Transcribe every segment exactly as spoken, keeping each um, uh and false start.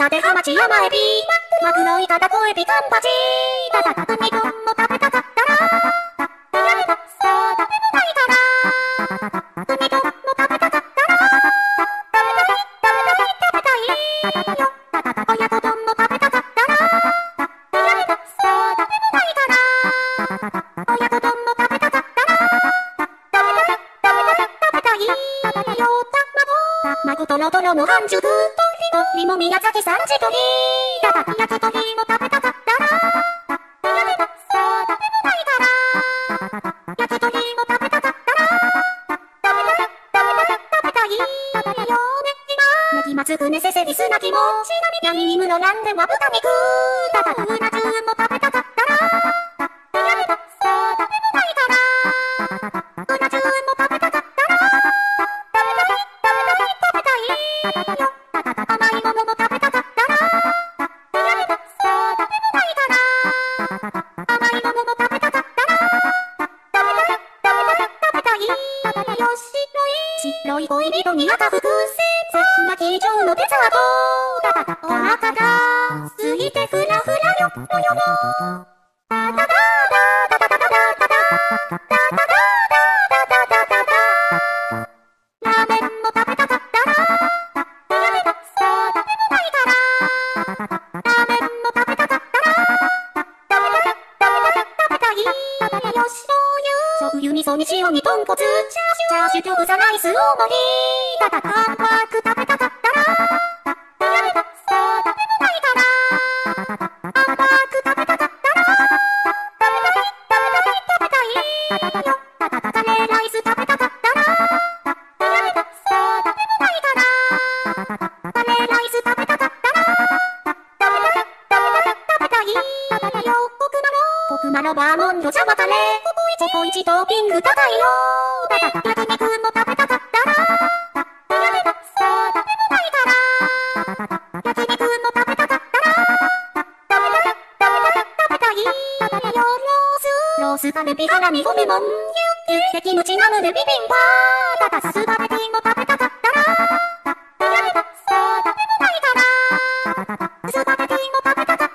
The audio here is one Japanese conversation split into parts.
タテハマチ山エビマグロイカタコエビカンパチタタタウニ丼も食べたかったらやめたさあ食べないからウニ丼も食べたかったら食べたい食べたい食べたいよタタタ親子丼も食べたかったらやめたさあ食べないから親子丼も食べたかったら食べたい食べたい食べたいよ卵とろとろの半熟鶏も宮崎産地鶏たた焼き鳥も食べたかったらやめたさあ食べないから焼き鳥も食べたかったら食べたい食べたい食べたい食べたいよねぎまつくねせせり砂肝ちなみににむのなんでも豚肉たたうな重も食べたかったらやめたさあ食べないからうな重も食べたかったら食べたい食べたい食べたい食べたいよ甘いものも食べたかったらやめたさあ食べないから甘いものも食べたかったら食べたい食べたい食べたい食べたいよ白い白い恋人に赤伏線巻き状のデザートお腹が過ぎてフラフラよよよよタタタタタタタタタタタタタタタタタタラーメンも食べたかったらやめたさあ食べないからラーメンも食べたかったら食べたい食べたい食べたいよ醤油醤油味噌に塩に豚骨チャーシューチャーシュー餃子ライス大盛りたたハンバーグ食べたかったらやめたさあ食べないからハンバーグ食べたかったら食べたい食べたい食べたいよたたカレーライス食べたかったらやめたさあ食べないからカレーライス食べたかったら食べたい食べたい食べたいよコクマロコクマロバーモンドジャマカレーココイチトッピング高いよたた焼肉も食べたかったらやめたさあ食べないから焼肉も食べたかったら食べたい食べたい食べたい食べたいよロースロースカルビハラミゴメモンユッケキムチナムルビビンバタタスパゲティも食べたかったらやめたさあ食べないからスパゲティも食べたかったら食べたい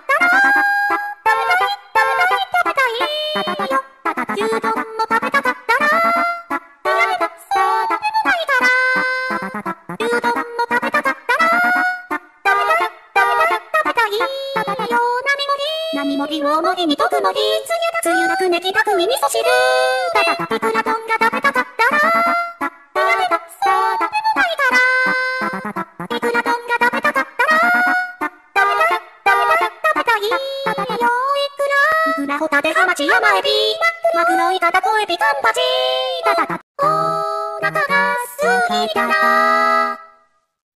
食べたい食べたい食べたいよタタ牛丼も食べたかったらやめたさあ食べないから牛丼も食べたかったら食べたい食べたい食べたい食べたいよ並盛り大盛りに特盛りつゆだつゆだくねきたくみ味噌汁たたたいくら丼が食べたかったらやめたさあ食べないからいくら丼が食べたかったら食べたい食べたい食べたいよいくらいくらホタテハマチ山エビマグロイカタコエビカンパチたたたお腹がすいたな